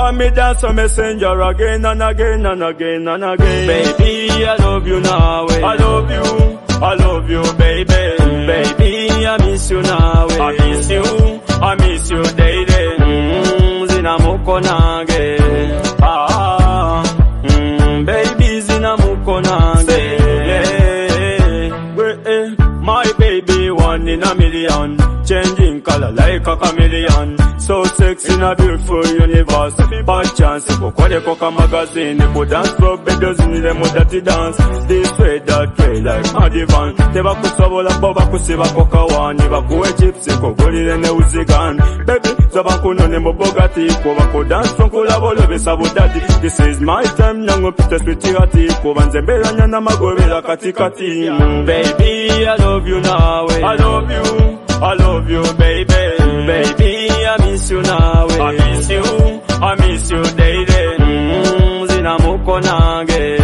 Want me dance a messenger again and again and again and again. Baby, I love you now. I love you, baby. Baby, I miss you now. I miss you daily. Zina muko nange. Baby, zina muko nange. My baby, one in a million, changing color like a chameleon. So sexy in a beautiful universe. Bad chance, Koko Koka magazine. Go dance for bedos in the dirty dance. This way, that way, like Madivan. Never could trouble and Boba could save a Coca one. Never go a gypsy, go in the Uzigan. Baby, Zabakuno Nemo Bogati, Kova dance from Kulabolo Sabudati. This is my time, Nango Peter Spitiati, Kovan Zebelanya Namagorilla Katikati. Baby, I love you now. I love you, baby. Baby, I miss you now. I miss you daily. Zina muko nange.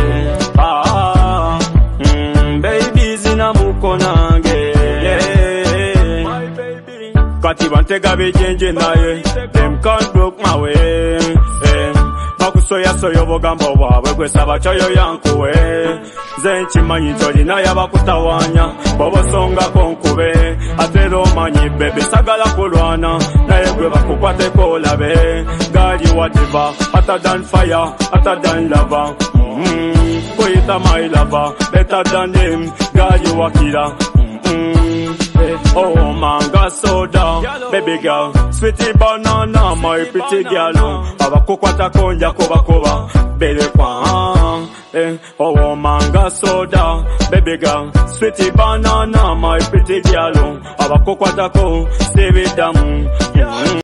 Baby, zina muko nange. Yeah. My baby. Kati bantega bejenje naye. Them can't broke my way. Makusoya soyo bogambo wawe gwe sabachoyo yankuwe. Zenchi manyi toli na yabakutawanya bobo songa konkube atero manyi bebe sagala kulwana naye gwe bakukwate kolabe gali whatever hotter than fire hotter than lava koyita my lover better than them gali wakira oh manga soda baby girl sweetie banana my pretty girl abakukwata konja koba bele kwa oh manga soda baby girl sweetie banana my pretty girl abakukwata ko stay with them